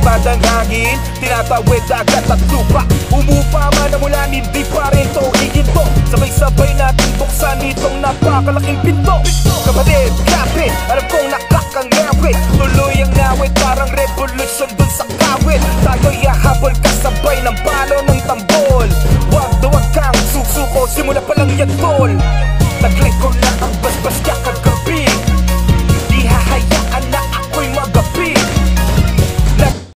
lumilipad ang hangin, tinatawid agad at lupa. Umupa man ang ulan, hindi pa rin to higinto. Sabay-sabay natin buksan itong napakalaking pinto. Kapatid, kapit, alam kong nakakangawit. Tuloy ang ngawit, parang revolution dun sa kawit. Tayo'y hahabol kasabay ng palo ng tambol. Wag na wag kang susuko, simula pa lang yan tol. Taglik ko